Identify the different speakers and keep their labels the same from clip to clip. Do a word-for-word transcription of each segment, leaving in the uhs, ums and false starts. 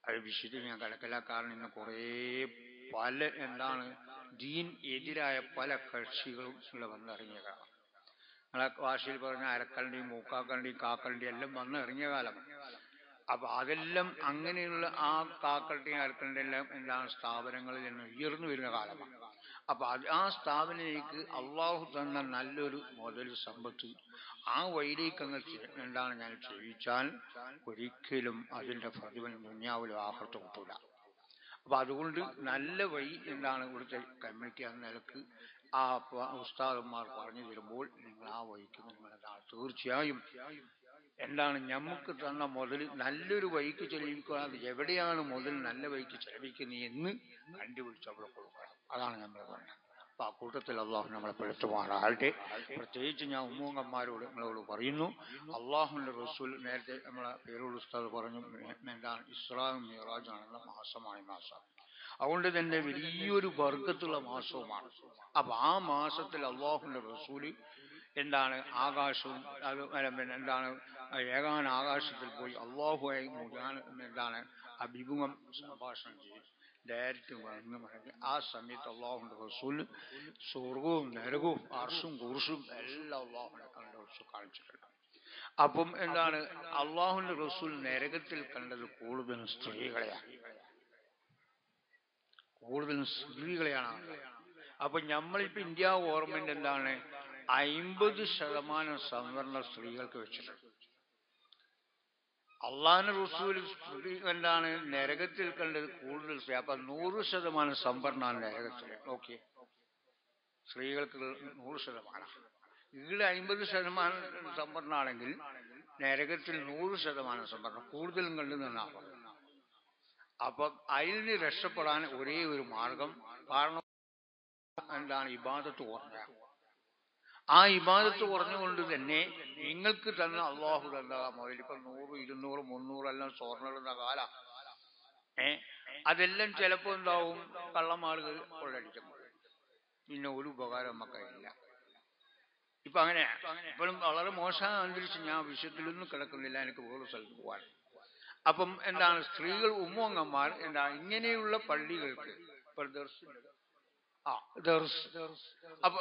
Speaker 1: അത് വിശുദ്ധ ഞാൻ കലക്കലാക്കാരൻ ഇന്ന് കുറേ പല എന്താണ് ദീൻ എതിരായ പല കക്ഷികളും ഇവിടെ വന്നിറങ്ങിയതാണ്. നമ്മളെ ഭാഷയിൽ പറഞ്ഞ അരക്കണ്ടിയും മൂക്കാക്കണ്ടിയും കാക്കണ്ടിയും എല്ലാം വന്നിറങ്ങിയ കാലമാണ്. അപ്പൊ അതെല്ലാം അങ്ങനെയുള്ള ആ കാക്കണ്ടിയും അരക്കണ്ടിയും എല്ലാം എന്താണ് സ്ഥാപനങ്ങളിൽ നിന്ന് ഉയർന്നു വരുന്ന കാലമാണ്. അപ്പൊ അത് ആ സ്ഥാപനത്തിലേക്ക് അള്ളാഹു തന്ന നല്ലൊരു മുതൽ സമ്പത്ത് ആ വഴിയിലേക്ക് അങ്ങ് എന്താണ് ഞാൻ ക്ഷയിച്ചാൽ ഒരിക്കലും അതിന്റെ പ്രതിഫലം ദുനിയാവിലും ആഹ്റത്ത് കിട്ടൂല. അപ്പൊ അതുകൊണ്ട് നല്ല വഴി എന്താണ് ഇവിടുത്തെ കമ്മിറ്റി എന്ന നിലക്ക് ആ ഉസ്താദന്മാർ പറഞ്ഞു തരുമ്പോൾ നിങ്ങൾ ആ വഴിക്ക് നിങ്ങൾ എന്താണ് തീർച്ചയായും എന്താണ് ഞമ്മക്ക് തന്ന മുതൽ നല്ലൊരു വഴിക്ക് ചെലവിക്കുക. അത് എവിടെയാണ് മുതൽ നല്ല വഴിക്ക് ചെലവിക്കുന്നത് എന്ന് കണ്ടുപിടിച്ച് അവിടെ കൊടുക്കണം. അതാണ് നമ്മൾ പറഞ്ഞത്. അപ്പൊ ആ കൂട്ടത്തിൽ അള്ളാഹു നമ്മളെ പെടുത്തുമാറാകട്ടെ. പ്രത്യേകിച്ച് ഞാൻ ഉമ്മൂങ്ങന്മാരോട് നിങ്ങളോട് പറയുന്നു, അള്ളാഹുവിന്റെ റസൂൽ നേരത്തെ നമ്മളെ പേരോട് ഉസ്താദ് പറഞ്ഞു എന്താണ് ഇസ്രാ മിഅ്റാജാണുള്ള മാസമാണ് മാസം. അതുകൊണ്ട് തന്നെ വലിയൊരു ബർക്കത്തുള്ള മാസവുമാണ്. അപ്പൊ ആ മാസത്തിൽ അള്ളാഹുവിന്റെ റസൂല് എന്താണ് ആകാശവും അത് പിന്നെ എന്താണ് ഏകാന ആകാശത്തിൽ പോയി അള്ളാഹുവായി മുഖാൻ എന്താണ് അഭിമുഖം സംഭാഷണം ചെയ്യും. ഡയറക്റ്റ് വന്ന് പറഞ്ഞ് ആ സമയത്ത് അള്ളാഹുവിന്റെ റസൂല് സ്വർഗവും നരകവും അർശും കുർശും എല്ലാം അള്ളാഹുവിനെ കണ്ടു കാണിച്ചിട്ടുണ്ട്. അപ്പം എന്താണ് അള്ളാഹുവിന്റെ റസൂൽ നരകത്തിൽ കണ്ടത് കൂടുതലും സ്ത്രീകളെയാണ്, കൂടുതലും സ്ത്രീകളെയാണ്. അപ്പൊ നമ്മളിപ്പോ ഇന്ത്യ ഗവൺമെന്റ് എന്താണ് അയിമ്പത് ശതമാനം സംവരണ സ്ത്രീകൾക്ക് വെച്ചിട്ടുണ്ട്. അള്ളാഹുവിന്റെ റസൂൽ സ്ത്രീ എന്താണ് നരകത്തിൽ കണ്ടത് കൂടുതൽ സ്ത്രീ. അപ്പൊ നൂറ് ശതമാനം സംവരണമാണ് നരകത്തിൽ. ഓക്കെ, സ്ത്രീകൾക്ക് നൂറ് ശതമാനം. ഇവിടെ അയിമ്പത് ശതമാനം സംവരണമാണെങ്കിൽ നരകത്തിൽ നൂറ് ശതമാനം സംവരണം കൂടുതലും കണ്ടു നിന്നാണ്. അപ്പൊ അതിന് രക്ഷപ്പെടാൻ ഒരേ ഒരു മാർഗം, കാരണം എന്താണ് ഇബാദത്ത് കുറഞ്ഞ. ആ ഇബാദത്ത് കുറഞ്ഞുകൊണ്ട് തന്നെ നിങ്ങൾക്ക് തന്ന അള്ളാഹു തന്ന മുതൽ ഇപ്പൊ നൂറ് ഇരുന്നൂറ് മുന്നൂറെല്ലാം സ്വർണ്ണിടുന്ന കാല ഏ അതെല്ലാം ചിലപ്പോ എന്താവും കള്ളന്മാർക്ക് കൊള്ളടിക്കുമ്പോൾ പിന്നെ ഒരു ഉപകാരം നമുക്കില്ല. ഇപ്പൊ അങ്ങനെ ഇപ്പോഴും വളരെ മോശമായ അന്തരീക്ഷം. ഞാൻ വിഷയത്തിലൊന്നും കിടക്കുന്നില്ല, എനിക്ക് വേറെ സ്ഥലത്ത് പോകാൻ. അപ്പം എന്താണ് സ്ത്രീകൾ ഉമ്മങ്ങന്മാർ എന്താ ഇങ്ങനെയുള്ള പള്ളികൾക്ക് ഇപ്പൊ ദർസ് ആ ദർസ് അപ്പൊ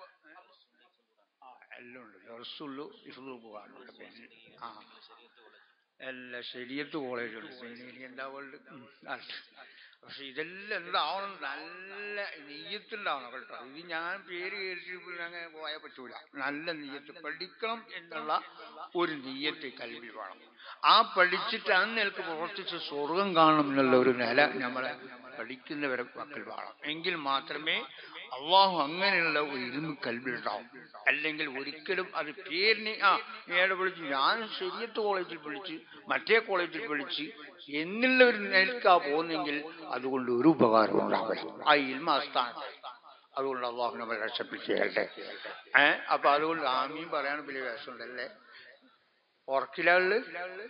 Speaker 1: എല്ലാം ഉണ്ട്. ദർസുള്ളൂ ഇഫ്ളു പോകാനുണ്ട്. പിന്നെ ആ എല്ലാ ശരീഅത്ത് കോളേജുണ്ട്, എന്താ വേൾഡ്. പക്ഷെ ഇതെല്ലാം എന്താവണം, നല്ല നെയ്യത്തുണ്ടാവണം കേട്ടോ. ഇത് ഞാൻ പേര് കേട്ടിട്ട് അങ്ങനെ പോയാൽ പറ്റൂല. നല്ല നെയ്യത്ത് പഠിക്കണം എന്നുള്ള ഒരു നെയ്യത്ത് കൽവിൽ വേണം. ആ പഠിച്ചിട്ട് ആ നിലക്ക് പ്രവർത്തിച്ച് സ്വർഗം കാണണം എന്നുള്ള ഒരു നില നമ്മളെ പഠിക്കുന്നവരെ മക്കൾ വേണം. എങ്കിൽ മാത്രമേ അള്ളാഹു അങ്ങനെയുള്ള ഒരു ഇരുമ കൽവിലുണ്ടാവും. അല്ലെങ്കിൽ ഒരിക്കലും അത് പേരിന് ആ നേരെ വിളിച്ച് ഞാൻ ശരീഅത്ത് കോളേജിൽ വിളിച്ച് മറ്റേ കോളേജിൽ വിളിച്ച് എന്നുള്ള ഒരു നിലക്കാ പോകുന്നെങ്കിൽ അതുകൊണ്ട് ഒരു ഉപകാരം ഉണ്ടാവില്ല. ആ ഇൽമ സ്ഥാനത്ത്. അതുകൊണ്ട് അള്ളാഹു നമ്മളെ രക്ഷപ്പിച്ചേരട്ടെ. ഏഹ് അപ്പൊ അതുകൊണ്ട് ആമീൻ പറയാൻ വലിയ വേഷമുണ്ടല്ലേ. ഉറക്കിലുള്ളു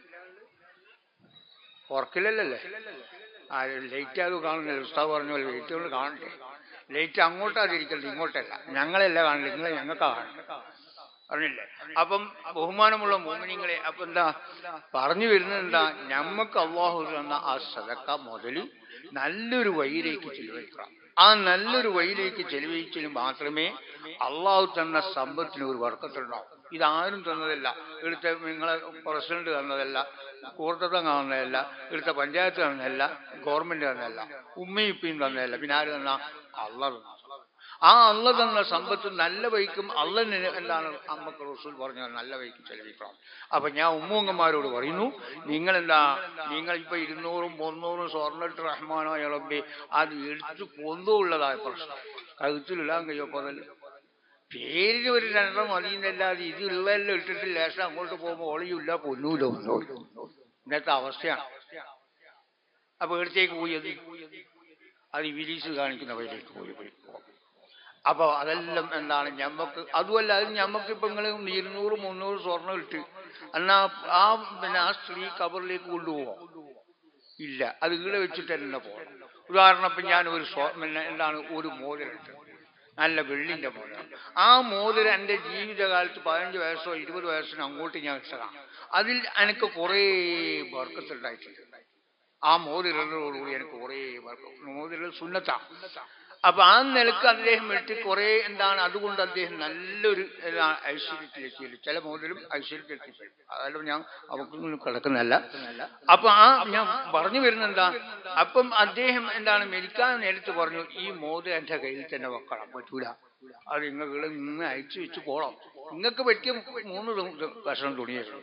Speaker 1: ഉറക്കില്ലല്ലേ ആ ലേറ്റ് ആകും കാണുന്നില്ല. ഉസ്താദ് പറഞ്ഞ പോലെ ലേറ്റ് കൊണ്ട് കാണണ്ടേ. ലേറ്റ് അങ്ങോട്ടാതിരിക്കരുത്, ഇങ്ങോട്ടല്ല. ഞങ്ങളല്ല കാണില്ല, നിങ്ങളെ ഞങ്ങൾക്കാ കാണണം, പറഞ്ഞില്ലേ. അപ്പം ബഹുമാനമുള്ള മോമിനിങ്ങളെ അപ്പൊ എന്താ പറഞ്ഞു വരുന്നത്, എന്താ ഞമ്മക്ക് അള്ളാഹു തന്ന ആ സദക്ക മുതൽ നല്ലൊരു വഴിയിലേക്ക് ചെലവഴിക്കണം. ആ നല്ലൊരു വഴിയിലേക്ക് ചെലവഴിച്ചാൽ മാത്രമേ അള്ളാഹു തന്ന സമ്പത്തിന് ഒരു വർക്കത്തുണ്ടാവും. ഇതാരും തന്നതല്ല, ഇവിടുത്തെ നിങ്ങളെ പ്രസിഡന്റ് തന്നതല്ല, കൂട്ടത്തം തന്നതല്ല, ഇവിടുത്തെ പഞ്ചായത്ത് തന്നതല്ല, ഗവൺമെന്റ് തന്നതല്ല, ഉമ്മയും ഇപ്പയും തന്നതല്ല. പിന്നെ ആര് തന്ന? അള്ളാഹ് തന്ന. ആ അള്ള തന്ന സമ്പത്ത് നല്ല വഴിക്കും അള്ളന് എന്താണ് അമ്മക്ക് റസൂൽ പറഞ്ഞ നല്ല വഴിക്ക് ചെലവിക്കണം. അപ്പൊ ഞാൻ ഉമ്മൂങ്ങന്മാരോട് പറയുന്നു, നിങ്ങളെന്താ നിങ്ങൾ ഇപ്പൊ ഇരുന്നൂറും മുന്നൂറും സ്വർണ്ണിട്ട് റഹ്മാനോ ഇളമ്പി അത് എടുത്ത് പൊന്തുള്ളതായ പ്രശ്നം കഴുത്തിലിടാൻ കഴിയപ്പോ അതല്ല. പേരിന് ഒരു രണ്ടെണ്ണം മതിയെന്നല്ലാതെ ഇതിലുള്ളതെല്ലാം ഇട്ടിട്ട് ലേശം അങ്ങോട്ട് പോകുമ്പോൾ ഒളിയില്ല പൊന്നൂല ഒന്നോ ഇന്നത്തെ അവസ്ഥയാണ്. അപ്പൊ എടുത്തേക്ക് പോയി അത് അത് ഇബിലീസ് കാണിക്കുന്ന വഴിയിലേക്ക് പോയി പോയി അപ്പൊ അതെല്ലാം എന്താണ് ഞമ്മക്ക്. അതുമല്ല അത് ഞമ്മക്ക് ഇപ്പൊ നിങ്ങൾ ഇരുന്നൂറ് മുന്നൂറ് സ്വർണ്ണം ഇട്ട് എന്നാ ആ പിന്നെ ആ സ്ത്രീ കബറിലേക്ക് കൊണ്ടുപോവാ ഇല്ല, അത് ഇവിടെ വെച്ചിട്ട് തന്നെ പോകണം. ഉദാഹരണം ഇപ്പൊ ഞാൻ ഒരു പിന്നെ എന്താണ് ഒരു മോതിരിട്ട് നല്ല വെള്ളിന്റെ മോതിരം. ആ മോതിരം എൻ്റെ ജീവിതകാലത്ത് പതിനഞ്ച് വയസ്സോ ഇരുപത് വയസ്സിനോ അങ്ങോട്ട് ഞാൻ ഇട്ടതാണ്. അതിൽ എനിക്ക് കുറേ ബർക്കത്തുണ്ടായിട്ടുണ്ട്. ആ മോതിരങ്ങളോടുകൂടി എനിക്ക് കുറേ മോതിര സുന്നത്താ. അപ്പൊ ആ നിലക്ക് അദ്ദേഹം എടുത്ത് കുറെ എന്താണ് അതുകൊണ്ട് അദ്ദേഹം നല്ലൊരു ഐശ്വര്യത്തിലെത്തി. ചില മോതിലും ഐശ്വര്യത്തിലെത്തി. അതായത് ഞാൻ അവർക്ക് കിടക്കുന്നതല്ല. അപ്പൊ ആ ഞാൻ പറഞ്ഞു വരുന്ന എന്താ, അപ്പം അദ്ദേഹം എന്താണ് മരിക്കാൻ നേരത്ത് പറഞ്ഞു ഈ മോതിരം എന്റെ കയ്യിൽ തന്നെ വെക്കണം, പറ്റൂല, അത് നിങ്ങൾ നിന്ന് അയച്ചു വെച്ച് പോകണം, നിങ്ങൾക്ക് പറ്റിയ മൂന്ന് കഷണം തുണിയായിരുന്നു.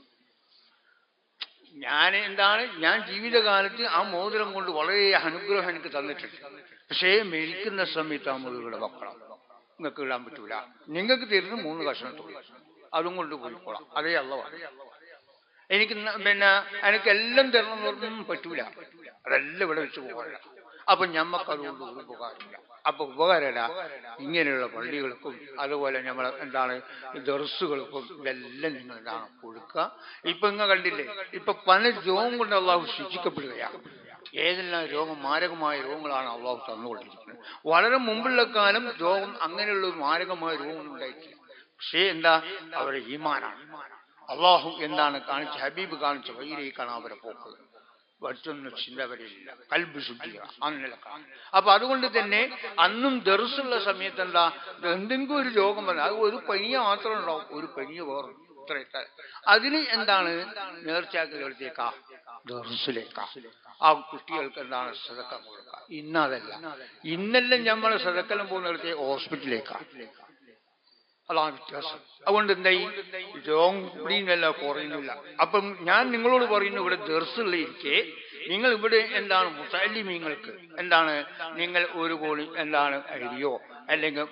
Speaker 1: ഞാൻ എന്താണ് ഞാൻ ജീവിതകാലത്ത് ആ മോതിരം കൊണ്ട് വളരെ അനുഗ്രഹം എനിക്ക് തന്നിട്ടുണ്ട്. പക്ഷേ മരിക്കുന്ന സമയത്ത് ആ മോതിരം വെക്കണം, നിങ്ങൾക്ക് ഇടാൻ പറ്റൂല, നിങ്ങൾക്ക് തരുന്ന മൂന്ന് കഷണം തുണി അതും കൊണ്ട് പോയിക്കോളാം. അതേ അല്ല എനിക്ക് പിന്നെ എനിക്കെല്ലാം തരണം എന്നൊന്നും പറ്റൂല, അതെല്ലാം ഇവിടെ വെച്ച് പോകാറില്ല. അപ്പൊ ഞമ്മക്ക് അതുകൊണ്ട് ഒരു ഉപകാരമില്ല. അപ്പൊ ഉപകാരമില്ല ഇങ്ങനെയുള്ള പള്ളികൾക്കും അതുപോലെ നമ്മൾ എന്താണ് ദർസുകൾക്കും ഇതെല്ലാം നിങ്ങൾ എന്താണ് കൊടുക്കുക. ഇപ്പൊ നിങ്ങൾ കണ്ടില്ലേ, ഇപ്പൊ പല രോഗം കൊണ്ട് അള്ളാഹു ശിക്ഷിക്കപ്പെടുകയാണ്. ഏതെല്ലാം രോഗം, മാരകമായ രോഗങ്ങളാണ് അള്ളാഹു തന്നുകൊണ്ടിരിക്കുന്നത്. വളരെ മുമ്പുള്ള കാലം രോഗം അങ്ങനെയുള്ള ഒരു മാരകമായ രോഗം ഉണ്ടായിട്ടില്ല. പക്ഷേ എന്താ, അവരുടെ ഈമാനാണ്. അള്ളാഹു എന്താണ് കാണിച്ച, ഹബീബ് കാണിച്ച വഴിയിലേക്കാണ് അവരെ പോക്ക്. മറ്റൊന്നും ചിന്ത വരില്ല, കൽബ് ശുദ്ധിയാണ് അങ്ങനെ. അപ്പൊ അതുകൊണ്ട് തന്നെ അന്നും ദർസുള്ള സമയത്ത് എന്താ എന്തെങ്കിലും ഒരു രോഗം വന്നാൽ അത് ഒരു പനിയ മാത്രം ഉണ്ടാവും, ഒരു പനിയ വേറും ഇത്ര. അതിന് എന്താണ് നേർച്ചയാക്കലുകളിലേക്കാ, ദർസിലേക്കാ ആ കുട്ടികൾക്ക് എന്താണ് സദക്ക കൊടുക്കുക. ഇന്നതല്ല, ഇന്നെല്ലാം നമ്മൾ സദക്കെല്ലാം പോകുന്നിടത്തെ ഹോസ്പിറ്റലിലേക്കാണ്. അതാണ് വ്യത്യാസം. അതുകൊണ്ട് എന്തായി രോഗം കൂടിയുന്നല്ല, കുറയുന്നില്ല. അപ്പം ഞാൻ നിങ്ങളോട് പറയുന്നു, ഇവിടെ ദർസുള്ള ഇരിക്കെ നിങ്ങൾ ഇവിടെ എന്താണ് മുത്തഅല്ലിമീങ്ങൾക്ക് എന്താണ് നിങ്ങൾ ഒരു കോടി എന്താണ് അരിയോ അല്ലെങ്കിൽ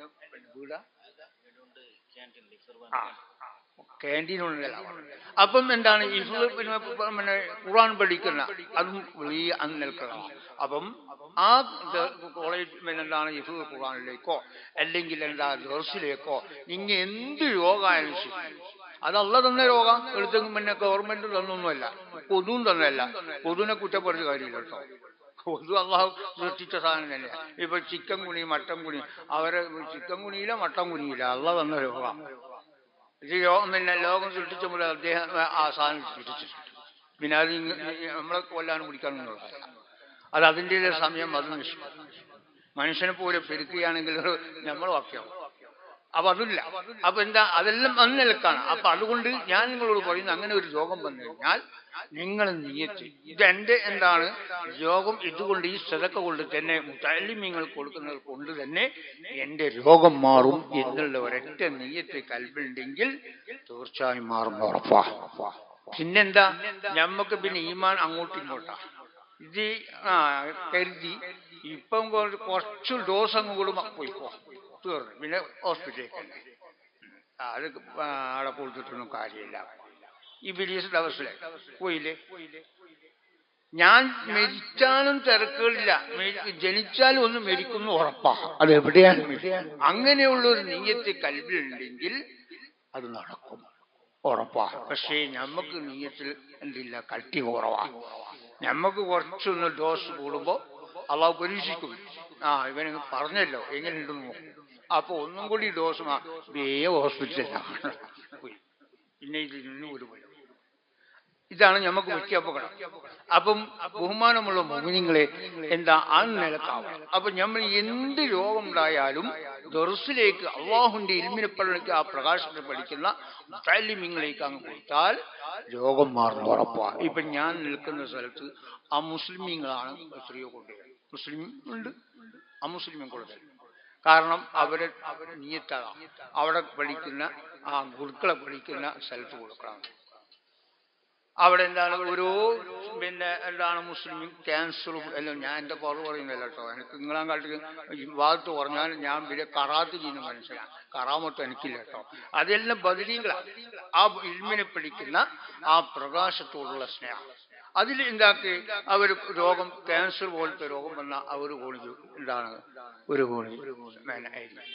Speaker 1: ക്യാൻറ്റീനുണ്ടല്ല. അപ്പം എന്താണ് ഈ പിന്നെ ഖുർആൻ പഠിക്കുന്ന അതും വലിയ അന്ന് നിൽക്കണം. അപ്പം ആ കോളേജ് പിന്നെ എന്താണ് ഹിഫ്ള് ഖുർആനിലേക്കോ അല്ലെങ്കിൽ എന്താ ദർസിലേക്കോ നിങ്ങൾ എന്ത് രോഗമായാലും ശരി, അതല്ല തന്ന രോഗം എടുത്തെങ്കിൽ പിന്നെ ഗവൺമെന്റ് തന്നൊന്നുമല്ല, കൊതുവും തന്നല്ല. കൊതുവിനെ കുറ്റപ്പെടുത്ത കാര്യമില്ല കേട്ടോ, കൊതു അള്ളാഹു സൃഷ്ടിച്ച സാധനം തന്നെയാണ്. ഇപ്പൊ ചിക്കൻ കുനി മട്ടൻ കുനി, അവരെ ചിക്കൻ കുനിയില്ല മട്ടൻ കുനിയില്ല, അല്ല തന്ന രോഗം. ഇത് രോഗം പിന്നെ ലോകം സൃഷ്ടിച്ച മുതൽ അദ്ദേഹം ആ സാധനം സൃഷ്ടിച്ചിട്ടുണ്ട്. പിന്നെ അത് നമ്മളെ കൊല്ലാനും പിടിക്കാനും ഉള്ളതല്ല, അത് അതിൻ്റെ സമയം അത് നശിക്കും. മനുഷ്യനെ പോലെ പെരുക്കുകയാണെങ്കിൽ നമ്മൾ വാക്യാവും. അപ്പൊ അതില്ല. അപ്പൊ എന്താ, അതെല്ലാം അന്ന് നിലക്കാണ്. അപ്പൊ അതുകൊണ്ട് ഞാൻ നിങ്ങളോട് പറയുന്നത്, അങ്ങനെ ഒരു രോഗം വന്നു കഴിഞ്ഞാൽ നിങ്ങൾ നിയത്ത് ഇതെന്റെ എന്താണ് രോഗം, ഇതുകൊണ്ട് ഈ സദക്ക കൊണ്ട് തന്നെ മുത്തഅല്ലിമീങ്ങൾ കൊടുക്കുന്നത് കൊണ്ട് തന്നെ എന്റെ രോഗം മാറും എന്നുള്ള ഒരൊറ്റ നിയത്ത് കൽബിലുണ്ടെങ്കിൽ തീർച്ചയായും മാറും, ഉറപ്പാ. പിന്നെന്താ, ഞമ്മക്ക് പിന്നെ ഈമാൻ അങ്ങോട്ടും ഇങ്ങോട്ടാ. ഇത് ആ കരുതി ഇപ്പം കുറച്ച് ഡോസ് അങ്ങ് കൂടും പോയിക്കോ, തീർന്നു, പിന്നെ ഹോസ്പിറ്റലിലേക്ക് തന്നെ. അത് അവിടെ കൊടുത്തിട്ടൊന്നും കാര്യമില്ല. ഈ ബിലീസിന്റെ അവസ്ഥയിലായി പോയില്ലേ. ഞാൻ മരിച്ചാലും തിരക്കുകളില്ല, ജനിച്ചാലും ഒന്ന് മരിക്കുന്നു ഉറപ്പാ. അത് എവിടെയാണ്? അങ്ങനെയുള്ള ഒരു നീയത്ത് കൽബിലുണ്ടെങ്കിൽ അത് നടക്കും, ഉറപ്പാ. പക്ഷേ ഞമ്മക്ക് നീയത്തിൽ എന്തില്ല, കട്ടി കുറവാ. ഞമ്മക്ക് കുറച്ചൊന്ന് ഡോസ് കൂടുമ്പോ അള്ളാഹു പരീക്ഷിക്കും. ആ ഇവന് പറഞ്ഞല്ലോ എങ്ങനെയുണ്ടെന്ന് നോക്കും. അപ്പൊ ഒന്നും കൂടി ഡോസ് വേഗം ഹോസ്പിറ്റലിലാണ് പോയി, പിന്നെ ഇത് നിന്ന് ഒരു പോയി. ഇതാണ് ഞമ്മക്ക് പറ്റിയ അപകടം. അപ്പം ബഹുമാനമുള്ള മുഅ്മിനീങ്ങളെ എന്താ ആ നിലക്കാവണം. അപ്പൊ നമ്മൾ എന്ത് രോഗം ഉണ്ടായാലും ദർസിലേക്ക് അള്ളാഹുവിന്റെ ഇൽമിനെ പഠിക്കുക, ആ പ്രകാശത്തെ പഠിക്കുന്ന മുത്തഅല്ലിമീങ്ങളിലേക്ക് അങ്ങ് കൊടുത്താൽ രോഗം മാറുന്ന ഉറപ്പാണ്. ഇപ്പൊ ഞാൻ നിൽക്കുന്ന സ്ഥലത്ത് ആ മുസ്ലിമീങ്ങളാണ് എത്രയോ കൊണ്ടുവരുന്നത്. മുസ്ലിം ഉണ്ട്, ആ മുസ്ലിം കൊടുത്തത്. കാരണം അവരെ അവരെ നിയത്താകാം, അവിടെ പഠിക്കുന്ന ആ ഗുരുക്കളെ പഠിക്കുന്ന സ്ഥലത്ത് കൊടുക്കണം. അവിടെ എന്താണ് ഓരോ പിന്നെ എന്താണ് മുസ്ലിം ക്യാൻസറും എല്ലാം. ഞാൻ എൻ്റെ പുറത്ത് പറയുന്നില്ല കേട്ടോ, എനിക്ക് നിങ്ങളാ കാട്ടിൽ ഭാഗത്ത് പറഞ്ഞാൽ ഞാൻ പിന്നെ കറാത്ത് ചെയ്യുന്ന മനുഷ്യനാണ്, കറാമൊട്ടും എനിക്കില്ല കേട്ടോ. അതെല്ലാം ബദരീകളാണ്. ആ ഇൽമിനെ പഠിക്കുന്ന ആ പ്രകാശത്തോടുള്ള സ്നേഹം, അതിൽ എന്താക്കി അവർ രോഗം ക്യാൻസർ പോലത്തെ രോഗം വന്ന അവർ കോണി എന്താണ് ഒരു കോണി ആയിരിക്കും.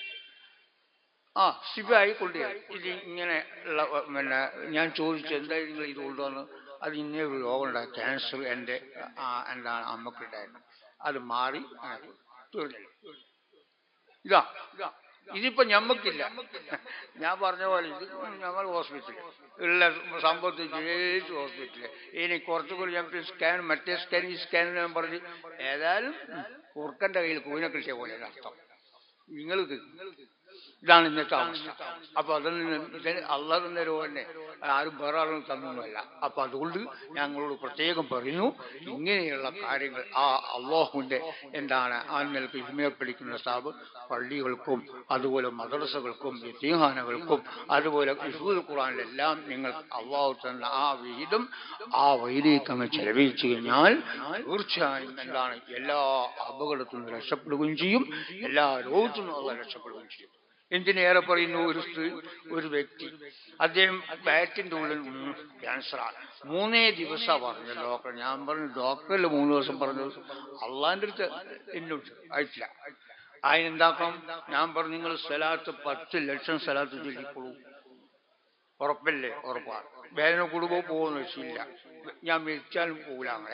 Speaker 1: ആ ശിവായി കൊണ്ടുപോയി ഇത് ഇങ്ങനെ ഉള്ള പിന്നെ ഞാൻ ചോദിച്ചു എന്തായാലും നിങ്ങൾ ഇത് കൊണ്ടുവന്ന്, അത് ഇങ്ങനെ ഒരു രോഗം ഉണ്ടായി, ക്യാൻസർ എൻ്റെ എന്താണ് അമ്മക്കുണ്ടായിരുന്നു, അത് മാറി തീർന്നു. ഇതാ ഇതിപ്പോ ഞമ്മക്കില്ല. ഞാൻ പറഞ്ഞ പോലെ ഇത് ഞങ്ങൾ ഹോസ്പിറ്റലിൽ ഉള്ള സംഭവത്തിൽ ജയിച്ചു ഹോസ്പിറ്റലിൽ ഇനി കുറച്ചുകൂടി ഞങ്ങൾക്ക് സ്കാൻ മറ്റേ സ്കാൻ ഈ സ്കാൻ ഞാൻ പറഞ്ഞ് ഏതായാലും കുറുക്കൻ്റെ കയ്യിൽ കൂനെ കിട്ടിയ പോലെ അർത്ഥം നിങ്ങൾക്ക് ഇതാണ് ഇന്നത്തെ അവസ്ഥ. അപ്പൊ അതിന് ഇതിന് അള്ളാഹ് തന്നേരോ തന്നെ ആരും വേറെ ആളും തന്നൊന്നുമല്ല. അപ്പൊ അതുകൊണ്ട് ഞങ്ങളോട് പ്രത്യേകം പറയുന്നു, ഇങ്ങനെയുള്ള കാര്യങ്ങൾ ആ അള്ളാഹുവിന്റെ എന്താണ് ആ നിലക്ക് ഇൽമിനെ പഠിക്കുന്ന സ്ഥാപ് പള്ളികൾക്കും അതുപോലെ മദ്രസകൾക്കും യതീംഖാനകൾക്കും അതുപോലെ ഹിഫ്ദുൽ ഖുർആനിലെല്ലാം നിങ്ങൾ അള്ളാഹു തന്ന ആ വിഹിതം ആ വഴിയിലേക്ക് അങ്ങ് ചെലവഴിച്ചു കഴിഞ്ഞാൽ തീർച്ചയായും എന്താണ് എല്ലാ അപകടത്തിൽ നിന്ന് രക്ഷപ്പെടുകയും ചെയ്യും, എല്ലാ രോഗത്തിൽ നിന്നും അള്ളാഹ് രക്ഷപ്പെടുകയും ചെയ്യും. എന്തിനേറെ പറയുന്നു, ഒരു സ്ത്രീ ഒരു വ്യക്തി അദ്ദേഹം വയറ്റിൻ്റെ ഉള്ളിൽ ക്യാൻസറാണ്. മൂന്നേ ദിവസമാണ് പറഞ്ഞു ഡോക്ടർ. ഞാൻ പറഞ്ഞു ഡോക്ടറിൽ മൂന്ന് ദിവസം പറഞ്ഞു, അള്ളാൻ്റെ അടുത്ത് എന്നോട്ട് ആയിട്ടില്ല. അതിനെന്താക്കണം? ഞാൻ പറഞ്ഞു നിങ്ങൾ സ്വലാത്ത് പത്ത് ലക്ഷം സ്വലാത്ത് ചൊല്ലിക്കൊള്ളൂ. ഉറപ്പല്ലേ? ഉറപ്പാണ്. വേദന കൂടുമ്പോൾ പോകുമെന്ന് വെച്ചില്ല. ഞാൻ മരിച്ചാലും പോകില്ല. അങ്ങനെ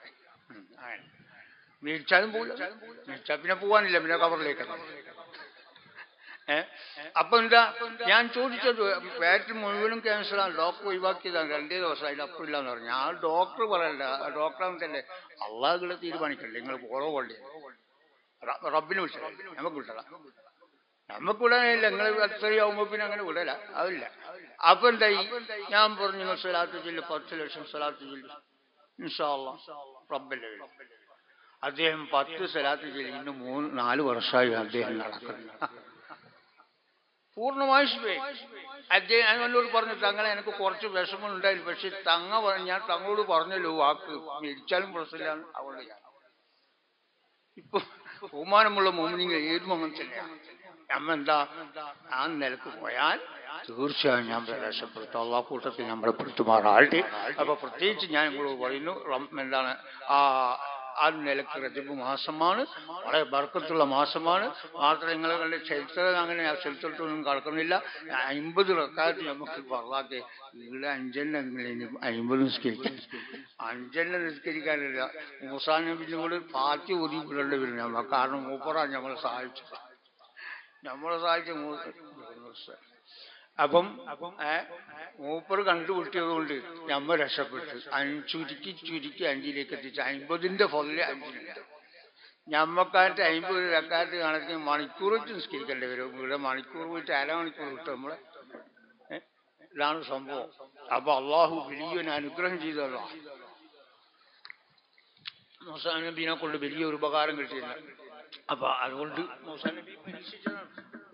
Speaker 1: മരിച്ചാലും പോകില്ല. മരിച്ചാൽ പിന്നെ പോകാനില്ല, പിന്നെ കവറിലേക്ക്. ഏഹ് അപ്പൊ എന്താ ഞാൻ ചോദിച്ചത്, വയറ്റിൽ മുഴുവനും ക്യാൻസറാണ്, ഡോക്ടർ ഒഴിവാക്കിയതാണ്, രണ്ടേ ദിവസം അതിൽ അപ്പമില്ല എന്ന് പറഞ്ഞു. ആ ഡോക്ടർ പറയണ്ട, ഡോക്ടറാണ് തന്നെ അള്ളാഹുകളെ തീരുമാനിക്കണ്ടേ, നിങ്ങൾ ഓരോ കൊള്ളി റബ്ബിനെ വിളിച്ചത് നമുക്ക് വിട്ടതാ. നമുക്ക് വിടാനില്ല, നിങ്ങൾ അത്രയാവുമ്പോ പിന്നെ അങ്ങനെ വിടല അതില്ല. അപ്പൊ എന്തായി, ഞാൻ പറഞ്ഞു നിങ്ങൾ സ്വലാത്ത് ചൊല്ലി പത്ത് ലക്ഷം സ്വലാത്ത് ചൊല്ലി ഇൻഷാ അല്ലാഹ് റബ്ബല്ലേ. അദ്ദേഹം പത്ത് സ്വലാത്ത് ചൊല്ലി ഇന്ന് മൂന്ന് നാല് വർഷമായി അദ്ദേഹം നടക്കുന്നത് പൂർണ്ണമായി. അദ്ദേഹം എന്നോട് പറഞ്ഞു, തങ്ങളെ എനിക്ക് കുറച്ച് വിഷമം ഉണ്ടായിരുന്നു, പക്ഷെ തങ്ങ ഞാൻ തങ്ങളോട് പറഞ്ഞല്ലോ വാക്ക് മരിച്ചാലും പ്രശ്നമില്ല. അതുകൊണ്ട് ഞാൻ ഇപ്പൊ ബഹുമാനമുള്ള മോമിനിങ്ങൾ ഏതും അങ്ങനെ തന്നെയാണ്. നമ്മ എന്താ ആ നിലക്ക് പോയാൽ തീർച്ചയായും ഞാൻ പ്രവേശപ്പെടുത്തും. അള്ളാഹു കൂട്ടത്തിൽ നമ്മളെ പെടുത്തുമാറാട്ടെ. അപ്പൊ പ്രത്യേകിച്ച് ഞാൻ നിങ്ങളോട് പറയുന്നു, എന്താണ് ആ ആ നിലക്ക് റജബ് മാസമാണ്, വളരെ ബർക്കത്തുള്ള മാസമാണ്. മാത്രം നിങ്ങളുടെ ചരിത്രം അങ്ങനെ ആ ചരിത്രത്തൊന്നും കടക്കുന്നില്ല. അമ്പത് റക്കാത്ത് നമുക്ക് പറഞ്ഞാൽ ഇവിടെ അഞ്ചെണ്ണ അമ്പത് നിസ്കരിക്കും. അഞ്ചെണ്ണ നിസ്കരിക്കാനില്ല. മൂസാ നബിയോട് പാത്തി ഒതുക്കി വിടേണ്ടി വരും നമ്മൾ. കാരണം മൂപ്പറാണ് നമ്മളെ സഹായിച്ചത്, നമ്മളെ സഹായിച്ച മൂസ. അപ്പം മൂപ്പർ കണ്ടുപിടിച്ചത് കൊണ്ട് നമ്മ രക്ഷപ്പെട്ടു. ചുരുക്കി ചുരുക്കി അഞ്ചിലേക്ക് എത്തിച്ച് അമ്പതിന്റെ ഫലില് അഞ്ചില്ല. ഞമ്മക്കായിട്ട് അമ്പത് റക്കാത്ത് കണക്കിന് മണിക്കൂർ വെച്ച് നിസ്കരിക്കേണ്ടി വരും. ഇവിടെ മണിക്കൂർ പോയിട്ട് അരമണിക്കൂർ കിട്ടും നമ്മളെ. ഇതാണ് സംഭവം. അപ്പൊ അള്ളാഹു വലിയൊരു അനുഗ്രഹം ചെയ്തല്ലോ. മൂസാ നബീനെ കൊണ്ട് വലിയൊരു ഉപകാരം കിട്ടിയില്ല. അപ്പൊ അതുകൊണ്ട് മൂസാ നബി പരീക്ഷിച്ചതാണ്.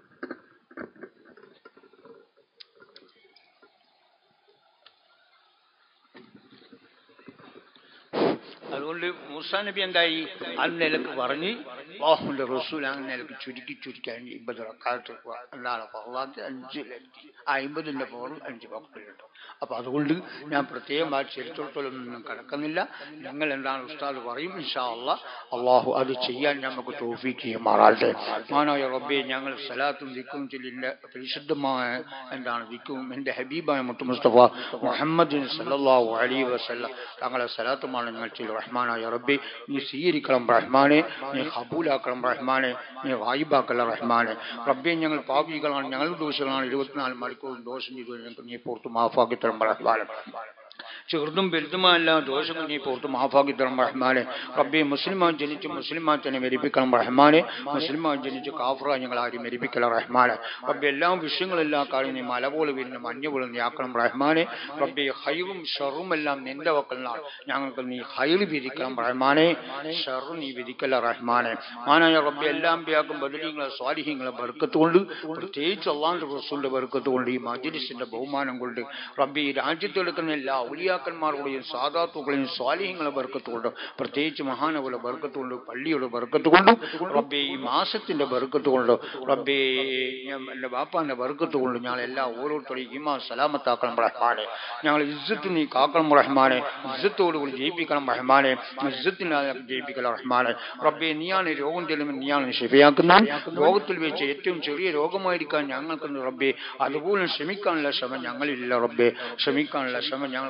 Speaker 1: അതുകൊണ്ട് മൂസാ നബി എന്തായി ആ നിലക്ക് പറഞ്ഞ് അല്ലാഹുവിന്റെ റസൂൽ ആ നിലക്ക് ചുരുക്കി ചുരുക്കി അഞ്ച് ഇമ്പത് റക്കാത്ത് എന്താണ് ഫർളാത്ത് അഞ്ചിലെത്തി. ആ അമ്പതിന്റെ പവർ അഞ്ച് വക്തിലുണ്ട്. അപ്പൊ അതുകൊണ്ട് ഞാൻ പ്രത്യേകം ആ ചരിത്രത്തോളൊന്നും കിടക്കുന്നില്ല. നിങ്ങൾ എന്താണ് ഉസ്താദ് പറയും ഇൻഷാ അല്ലാഹ്. അള്ളാഹു അത് ചെയ്യാൻ നമുക്ക് തൗഫീഖ് ചെയ്യുമാറാകട്ടെ. മാനായ റബ്ബേ, ഞങ്ങൾ സലാത്തും ദിക്റും ചൊല്ലിന്റെ പരിശുദ്ധമായ എന്താണ് ദിക്റും എന്റെ ഹബീബായ മുത്ത് മുസ്തഫ മുഹമ്മദ് സല്ലല്ലാഹു അലൈഹി വസല്ലം തങ്ങളെ സലാത്തുമാണ് ഞങ്ങൾ ചൊല്ലി. റഹ്മാനായ റബ്ബേ, നീ സ്വീകരിക്കണം റഹ്മാനെ, നീ ഖബൂലാക്കണം റഹ്മാനെ, നീ ഗായിബാക്കല്ല റഹ്മാനെ. റബ്ബേ, ഞങ്ങൾ പാപികളാണ്, ഞങ്ങൾ ദോഷങ്ങളാണ്. ഇരുപത്തിനാല് മണിക്കൂറും ദോഷം ചെയ്തു ഞങ്ങൾക്ക് നീ പുറത്ത് മാഫാക്കി തരണം റഹ്മാനെ. ചെറുതും വലുതുമല്ല ദോഷങ്ങൾ നീ പുറത്ത് മാഫാക്കി തരണം റഹ്മാനെ. റബ്ബേ, മുസ്ലിമായി ജനിച്ച് മുസ്ലിമായി തന്നെ മരിപ്പിക്കണം റഹ്മാനെ. മുസ്ലിമായി ജനിച്ച് കാഫറായി ഞങ്ങൾ ആരും മരിപ്പിക്കല റഹ്മാനെ. റബ്ബേ, എല്ലാ വിഷയങ്ങളും എല്ലാ കാര്യം നീ മല പോലെ വരുന്ന മഞ്ഞ പോലെ നീ ആക്കണം റഹ്മാനെ. റബ്ബേ, ഹൈറും ഷറും എല്ലാം നിന്റെ വക്കലാണ്. ഞങ്ങൾക്ക് നീ ഹൈറ് വിധിക്കണം റഹ്മാനെ, ഷറു നീ വിധിക്കല റഹ്മാനെ. മാനായ റബ്ബേ, എല്ലാം ബിയാക്കും ബദരീങ്ങളെ സ്വാലിഹീങ്ങളെ ബർക്കത്ത് കൊണ്ട്, പ്രത്യേകിച്ച് അള്ളാഹുവിന്റെ റസൂലിന്റെ ബർക്കത്ത് കൊണ്ട്, ഈ മജ്‌ലിസിന്റെ ബഹുമാനം കൊണ്ട്, റബ്ബേ, ഈ രാജ്യത്തെടുക്കുന്ന എല്ലാ ഔലിയാക്കന്മാരുടെയും സാദാത്തുകളെയും സ്വാലിഹീങ്ങളെ ബർക്കത്ത് കൊണ്ട്, പ്രത്യേകിച്ച് മഹാനവരുടെ ബർക്കത്ത് കൊണ്ട്, പള്ളിയുടെ ബർക്കത്ത് കൊണ്ടും, റബ്ബേ, ഈ മാസത്തിന്റെ ബർക്കത്ത് കൊണ്ട്, റബ്ബേ, എന്റെ ബാപ്പാന്റെ ബർക്കത്ത് കൊണ്ട് ഞങ്ങൾ എല്ലാ ഓരോരുത്തരെയും ഈമാൻ സലാമത്താക്കണം റഹ്മാനെ. ഞങ്ങൾ ഇസ്സത്ത് നീ കാക്കണം റഹ്മാനെ. ഇസ്സത്തോടുകൂടി ജയിപ്പിക്കണം റഹ്മാനെ. ഇസ്സത്തിനായി ജയിപ്പിക്കണം റഹ്മാനെ. റബ്ബേ, നീയാണ് രോഗം ചെല്ലുമ്പോൾ നീയാണ് ശിഫയാക്കുന്നത്. രോഗത്തിൽ വെച്ച് ഏറ്റവും ചെറിയ രോഗമായിരിക്കാൻ ഞങ്ങൾക്ക് റബ്ബേ അതുപോലെ ശ്രമിക്കാനുള്ള ശ്രമം ഞങ്ങളില്ല റബ്ബേ. ശ്രമിക്കാനുള്ള ശ്രമം ഞങ്ങൾക്ക്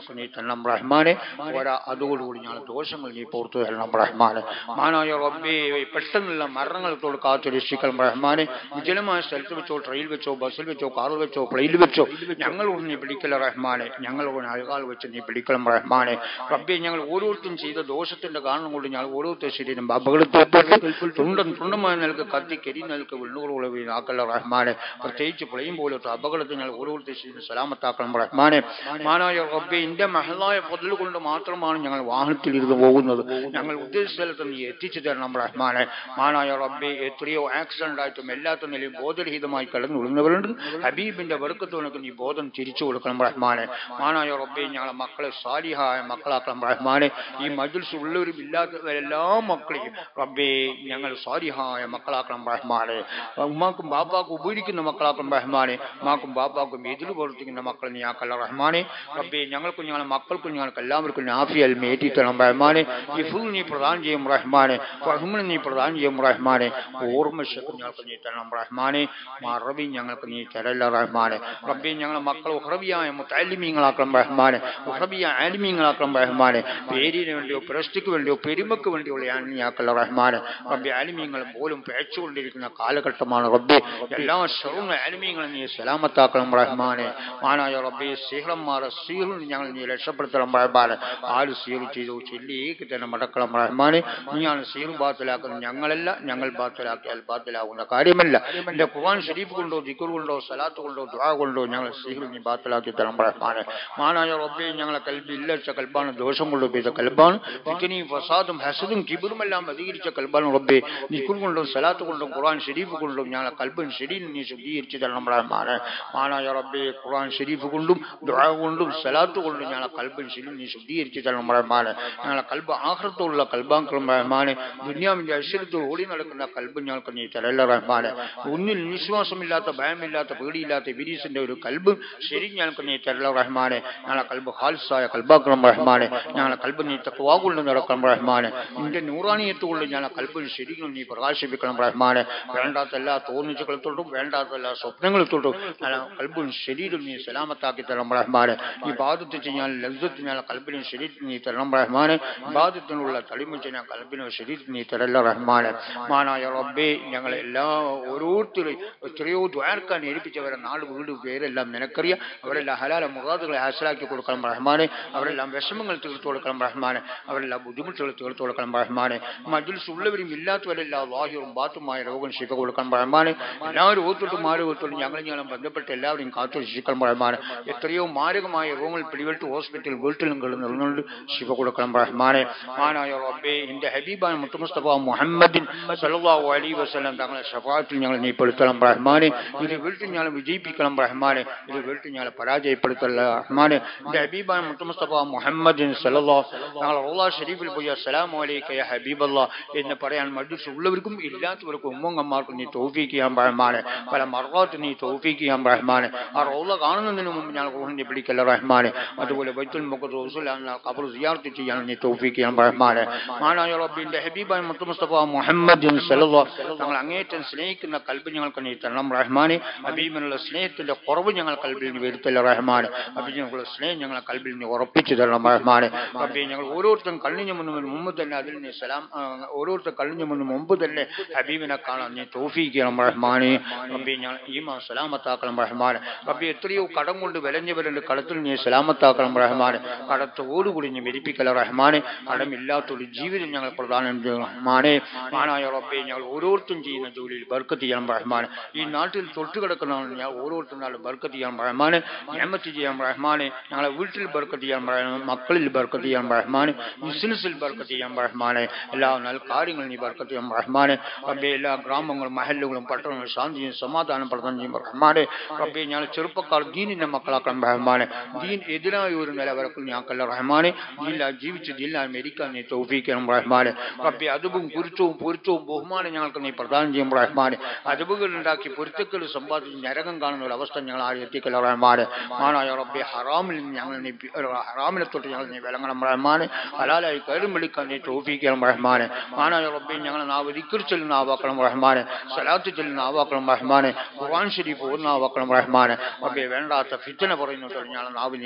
Speaker 1: ഞങ്ങൾക്ക് നീ തരണം റഹ്മാനെ. പോരാ അതോടുകൂടി ഞങ്ങൾ ദോഷങ്ങൾ നീ പുറത്തു തരണം റഹ്മാനെ. മാനായ റബ്ബേ പെട്ടെന്നുള്ള മരണങ്ങളത്തോട് കാത്തു രക്ഷിക്കണം റഹ്മാനെ. വിജനമായ സ്ഥലത്ത് വെച്ചോ, ട്രെയിൻ വെച്ചോ, ബസ്സിൽ വെച്ചോ, കാറിൽ വെച്ചോ, പ്ലെയിനിൽ വെച്ചോ ഞങ്ങളോട് നീ പിടിക്കല റഹ്മാനെ. ഞങ്ങളോട് അഴകാൽ വെച്ച് നീ പിടിക്കണം റഹ്മാനെ. റബ്ബേ ഞങ്ങൾ ഓരോരുത്തരും ചെയ്ത ദോഷത്തിന്റെ കാരണം കൊണ്ട് ഞങ്ങൾ ഓരോരുത്തർ ശരീരം അപകടത്തിൽ തുണ്ടം തുണ്ടമായ നിലക്ക് കത്തി കരി നിലക്ക് വെണ്ണുകളുള്ള ആക്കല്ല റഹ്മാനെ. പ്രത്യേകിച്ച് പ്ലെയിൻ പോലത്തെ അപകടത്തിൽ ഞങ്ങൾ ഓരോരുത്തർ ശരീരം സലാമത്താക്കണം റഹ്മാനെ. മാനായ റബ്ബേ ഇന്റെ മഹലായ ഫദ്ൽ കൊണ്ട് മാത്രമാണ് ഞങ്ങൾ വാഹനത്തിൽ ഇരുന്ന് പോകുന്നത്. ഞങ്ങൾ ഉദ്ദേശിച്ച സ്ഥലത്ത് നീ എത്തിച്ചു തരണം റഹ്മാനെ. മാനായ റബ്ബേ എത്രയോ ആക്സിഡന്റ് ആയിട്ടും എല്ലാത്ത നിലയും ബോധരഹിതമായി കടന്നുവിടുന്നവരുണ്ട്. ഹബീബിന്റെ ബർക്കത്തുനക്ക് നീ ബോധം തിരിച്ചു കൊടുക്കണം റഹ്മാനെ. മാനായ റബ്ബേ ഞങ്ങളെ മക്കളെ സാലിഹായ മക്കളാക്കണം റഹ്മാനെ. ഈ മജ്ലിസ് ഉള്ളവരും ഇല്ലാത്തവരെല്ലാ മക്കളെയും റബ്ബേ ഞങ്ങൾ സാലിഹായ മക്കളാക്കണം റഹ്മാനെ. ഉമ്മാക്കും ബാപ്പാക്കും ഉപയോഗിക്കുന്ന മക്കളാക്കണം റഹ്മാനെ. ഉമ്മാക്കും ബാപ്പാക്കും എതിര് പ്രവർത്തിക്കുന്ന മക്കളെ നീ ആക്കല്ല റഹ്മാനെ. റബ്ബേ ഞങ്ങൾക്കും ഞങ്ങളെ മക്കൾക്കും ഞങ്ങൾക്ക് എല്ലാവർക്കും നാഫിയൽ മേറ്റിത്തണം റഹ്മാനെ. ഹിഫ്ള് നീ പ്രദാനം ചെയ്യും റഹ്മാനെ. ഫഹ്മിന് നീ പ്രദാനം ചെയ്യും റഹ്മാനെ. ഓർമ്മശക്തി ഞങ്ങൾക്ക് നീ തരണം റഹ്മാനെ. മറവി ഞങ്ങൾക്ക് നീ തരല്ല റഹ്മാനെ. റബ്ബേ ഞങ്ങളെ മക്കൾ ഉഹ്റബിയായ മുത്തഅല്ലിമീങ്ങളാക്കണം റഹ്മാനെ. ഉഹ്റബിയായ ആലിമീങ്ങളാക്കണം റഹ്മാനെ. പേരിന് വേണ്ടിയോ പ്രശസ്തിക്ക് വേണ്ടിയോ പെരുമക്ക് വേണ്ടിയുള്ള ആലിമിയാക്കല്ല റഹ്മാനെ. റബ്ബേ ആലിമീങ്ങൾ പോലും പേച്ചുകൊണ്ടിരിക്കുന്ന കാലഘട്ടമാണ് റബ്ബേ. എല്ലാ ഷറും ആലിമീങ്ങളും നീ സലാമത്താക്കണം റഹ്മാനെ. മാനായ റബ്ബേ സിഹ്റന്മാരെ സീറിൽ ഞങ്ങൾ നീ രക്ഷപ്പെടുത്തണം റഹ്മാനെ. ആര് സീർ ചെയ്തു ചെല്ലിയേക്ക് തന്നെ മടക്കണം റഹ്മാനെ. നീയാണ് സീർ ബാത്തിലാക്കുന്നത്, ഞങ്ങളല്ല. ഞങ്ങൾ ബാത്തിലാക്കിയാൽ ബാത്തിലാകുന്ന കാര്യമല്ല. എന്റെ ഖുർആൻ ഷരീഫ് കൊണ്ടോ ദിക്ർ കൊണ്ടോ സലാത്ത് കൊണ്ടോ ദുആ കൊണ്ടോ ഞങ്ങൾ സീർ നീ ബാത്തിലാക്കി തരണം റഹ്മാനെ. മാനായ റബ്ബേ ഞങ്ങളെ കൽബ് ഇല്ലച്ച കൽബാണ്, ദോഷം കൊണ്ട് പെയ്ത കൽബാണ്. ഫിത്നയും ഫസാദും ഹസദും കിബറും എല്ലാം അധികരിച്ച കൽബാണ് റബ്ബേ. ദിക്ർ കൊണ്ടും സലാത്ത് കൊണ്ടും ഖുർആൻ ഷരീഫ് കൊണ്ടും ഞങ്ങളെ കൽബും ശരീരം നീ ശുദ്ധീകരിച്ചു തരണം റഹ്മാനെ. മാനായ റബ്ബേ ഖുർആൻ ഷരീഫ് കൊണ്ടും ദുആ കൊണ്ടും സലാത്ത് കൊണ്ടും ഞങ്ങളെ കൽബും ശരീരം നീ ശുദ്ധീകരിച്ചു തരണം റഹ്മാനെ. ഞങ്ങളെ കൽബ് ആഖിറത്തുള്ള കൽബാക്കണം റഹ്മാനെ. ദുനിയാവിന്റെ ഐശ്വര്യത്തിൽ ഓടി നടക്കുന്ന കൽബ് ഞങ്ങൾക്ക് നീ തരല്ല റഹ്മാനെ. ഒന്നിൽ വിശ്വാസമില്ലാത്ത, ഭയമില്ലാത്ത, പേടിയില്ലാത്ത ഇബ്ലീസിന്റെ ഒരു കൽബ് ശരി ഞങ്ങൾക്ക് നീ തരല്ല റഹ്മാനെ. ഞങ്ങളെ കൽബ് ഖാലിസായ കൽബാക്കണം റഹ്മാനെ. ഞങ്ങളെ കൽബ് നീ തഖ്വാ കൊണ്ട് നടക്കണം റഹ്മാനെ. നിന്റെ നൂറാനിയത്ത് കൊണ്ട് ഞങ്ങളെ കൽബ് ശരിക്കും നീ പ്രകാശിപ്പിക്കണം റഹ്മാനെ. വേണ്ടാത്ത എല്ലാ തോന്നിച്ചുകൾ തൊട്ടും വേണ്ടാത്ത എല്ലാ സ്വപ്നങ്ങൾ തൊട്ടും ഞങ്ങളെ കൽബും ശരീരം നീ സലാമത്താക്കി തരണം റഹ്മാനെ. ഈ ബാദത്ത് ചെയ്യാൻ ലഗ്സത്ത് ഞങ്ങളെ കൽബിനും ശരീരത്തിന് നീ തരണം റഹ്മാനെ. ബാദത്തിനുള്ള തളിമ ചെയ്യാൻ കൽബിനും ശരീരത്തിന് നീ തരല്ല റഹ്മാനെ. മാനായ റബ്ബേ ഞങ്ങളെ എല്ലാ ഓരോരുത്തരും എത്രയോ ദ്വാരക്കാൻ ഏൽപ്പിച്ചവരെ നാട് വീട് പേരെല്ലാം നിനക്കറിയാം. അവരെല്ലാം ഹലാല മുറാദുകളെ ഹാസിലാക്കി കൊടുക്കണം റഹ്മാനെ. അവരെല്ലാം വിഷമങ്ങൾ തീർത്തു കൊടുക്കണം റഹ്മാനെ. അവരെല്ലാം ബുദ്ധിമുട്ടുകൾ തീർത്തു കൊടുക്കണം റഹ്മാനെ. മജ്ലിസ് ഉള്ളവരും ഇല്ലാത്തവരെല്ലാം വാഹിറും ബാത്തുമായ രോഗം ശിഫ കൊടുക്കണം റഹ്മാനെ. എല്ലാവരും ഓർത്തിട്ടും ആരും ഓർത്തിട്ടും ഞങ്ങൾ ഞങ്ങളും ബന്ധപ്പെട്ട് എല്ലാവരെയും കാത്തു രക്ഷിക്കണം റഹ്മാനെ. എത്രയോ മാരകമായ രോഗങ്ങൾ പിടിപെട്ട് ഹോസ്പിറ്റൽ വീട്ടിലും കിടന്നുകൊണ്ട് ശിഫ കൊടുക്കണം റഹ്മാനെ. മാനായ റബ്ബേ എന്റെ ഹബീബായ മുത്ത് മുസ്തഫ മുഹമ്മദിൻ സല്ലല്ലാഹു അലൈഹി വസല്ലം തങ്ങളെ ശഫാഅത്തിൽ ഞങ്ങൾ നീ പെടുത്തണം റഹ്മാനെ. ഇത് വീട്ടിൽ ഞങ്ങൾ വിജയിപ്പിക്കണം റഹ്മാനെ. ഇത് വീട്ടിൽ ഞങ്ങൾ പരാജയപ്പെടുത്തല്ല റഹ്മാനെ. എന്റെ ഹബീബായ മുത്ത് മുസ്തഫ മുഹമ്മദിൻ സല്ലല്ലാഹു തങ്ങൾ റൗള ഷരീഫിൽ പോയി അസ്സലാമു അലൈക യാ ഹബീബല്ലാഹ് എന്ന് പറയാൻ മജ്ലിസ് ഉള്ളവർക്കും ഇല്ലാത്തവർക്കും ഉമ്മങ്ങന്മാർക്കും നീ തൗഫീഖ് ചെയ്യാൻ റഹ്മാനെ. പല മർറാത്ത് നീ തൗഫീഖ് ചെയ്യാൻ റഹ്മാനെ. ആ റൗള കാണുന്നതിന് മുമ്പ് ഞങ്ങൾ റൂഹിനെ പിടിക്കല്ല റഹ്മാനെ. അതുപോലെ ബൈത്തുൽ മുഖദ്ദസ് റസൂലുള്ളാഹിന്റെ ഖബർ സിയാറത്ത് ചെയ്യാൻ നീ തൗഫീഖ് ചെയ്യാൻ റഹ്മാനെ. മാനായ റബ്ബിന്റെ ഹബീബായ മുത്ത് മുസ്തഫ മുഹമ്മദിൻ സല്ലല്ലാഹു തങ്ങൾ അങ്ങേയറ്റം സ്നേഹിക്കുന്ന കൽബ് ഞങ്ങൾക്ക് നീ തരണം റഹ്മാനെ. ഹബീബിനുള്ള സ്നേഹത്തിന്റെ കുറവ് ഞങ്ങൾ കൽബിൽ നീ വരുത്തല്ല റഹ്മാനെ. ഹബീബിനുള്ള സ്നേഹം ഞങ്ങളെ കൽബിൽ നീ ഉറപ്പിച്ചു തരണം റഹ്മാനെ. റബ്ബേ ഞങ്ങൾ ഓരോരുത്തരും കണ്ണിന് മുന്നിന് മുമ്പ് തന്നെ അതിൽ നീ സലാം ഓരോരുത്തർ കണ്ണിന് മുന്നിന് മുമ്പ് തന്നെ ഹബീബിനെ കാണാൻ നീ തൗഫീഖ് ചെയ്യണം റഹ്മാനെ. റബ്ബേ ഞങ്ങൾ ഈമാൻ സലാമത്താക്കണം റഹ്മാനെ. റബ്ബേ എത്രയോ കടം കൊണ്ട് വിലഞ്ഞവരുണ്ട്, കടത്തിൽ നീ സലാമത്താക്കണം റഹ്മാനെ. കടത്തോടുകൂടി നീ മെരിപ്പിക്കല റഹ്മാനെ. കടമില്ലാത്തൊരു ജീവിതം ഞങ്ങൾ പ്രദാനം ചെയ്യണം റഹ്മാനെ. മാനായ റബ്ബേ ഞങ്ങൾ ഓരോരുത്തരും ചെയ്യുന്ന ജോലിയിൽ ബർക്കത്ത് ചെയ്യണം റഹ്മാനെ. ഈ നാട്ടിൽ തൊട്ട് കിടക്കുന്ന ഞാൻ ഓരോരുത്തരും നാൾ ബർക്കത്ത് ചെയ്യാൻ റഹ്മാനെ. നിഅമത്ത് ചെയ്യാൻ റഹ്മാനെ. ഞങ്ങളെ വീട്ടിൽ ബർക്കത്ത് ചെയ്യാൻ റഹ്മാനെ. മക്കളിൽ ബർക്കത്ത് ചെയ്യാൻ റഹ്മാനെ. ബിസിനസ്സിൽ ബർക്കത്ത് ചെയ്യാൻ റഹ്മാനെ. എല്ലാ നല്ല കാര്യങ്ങളും നീ ബർക്കത്ത് ചെയ്യാൻ റഹ്മാനെ. റബ്ബേ എല്ലാ ഗ്രാമങ്ങളും മഹല്ലുകളും പട്ടണങ്ങളും ശാന്തിയും സമാധാനം പ്രദാനം ചെയ്യും റഹ്മാനെ. റബ്ബേ ഞങ്ങൾ ചെറുപ്പക്കാർ ദീനിന്റെ മക്കളാക്കണം റഹ്മാനെ. ദീൻ എതിരായ ഒരു നിലവരക്കും ഞങ്ങൾക്കല്ല റഹ്മാനെ. ദീനില ജീവിച്ച് ദീനിലാൽ മരിക്കാൻ നീ തൗഫീഖ് ചെയ്യണം റഹ്മാനെ. റബ്ബേ അതുബും കുരുത്തവും പൊരുത്തവും ബഹുമാനം ഞങ്ങൾക്ക് നീ പ്രദാനം ചെയ്യും റഹ്മാനെ. അതുബുകൾ ഉണ്ടാക്കി പൊരുത്തക്കൾ സമ്പാദിച്ച് നരകം കാണുന്ന ഒരു അവസ്ഥ ഞങ്ങൾ ആരും എത്തിക്കല്ല റഹ്മാനെ. മാനായ റബ്ബേ ഹറാമിൽ ഞങ്ങൾ നീ ഹറാമിനെ തൊട്ട് ഞങ്ങൾ നീ വിലങ്ങണം റഹ്മാനെ. ഹലാലായി കയറും വിളിക്കാൻ നീ തൗഫീഖ് ചെയ്യണം റഹ്മാനെ. മാനായ റബ്ബേ ഞങ്ങൾ നാവ് ദിക്ർ ചൊല്ലുന്ന ആവാക്കണം റഹ്മാനെ. സലാത്ത് ചൊല്ലുന്ന ആവാക്കണം റഹ്മാനെ. ഖുർആൻ ശരീഫ് ഓതുന്ന ആവാക്കണം റഹ്മാനെ. റബ്ബേ വേണ്ടാത്ത ഫിത്ന പറയുന്ന ഞങ്ങൾ നാവ് നീ വിലങ്ങണം